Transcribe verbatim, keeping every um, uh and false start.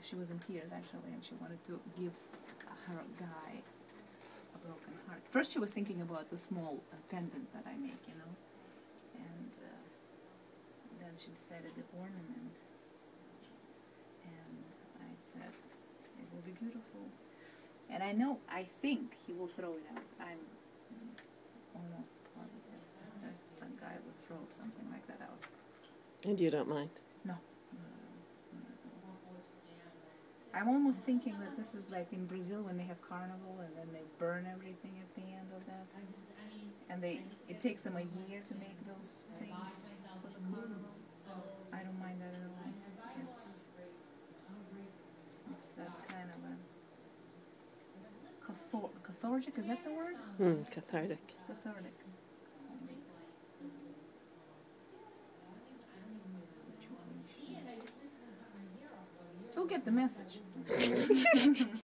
she was in tears actually, and she wanted to give her guy a broken heart. First she was thinking about the small uh, pendant that I make, you know, and uh, then she decided the ornament, and I said, it will be beautiful. And I know, I think he will throw it out. I'm almost positive that that guy would throw something like that out. And you don't mind? No. I'm almost thinking that this is like in Brazil when they have carnival and then they burn everything at the end of that. And they it takes them a year to make those things for the carnival. I don't mind that at all. It's, it's that kind of a cathor cathartic, is that the word? Hmm, cathartic. Cathartic. You'll get the message.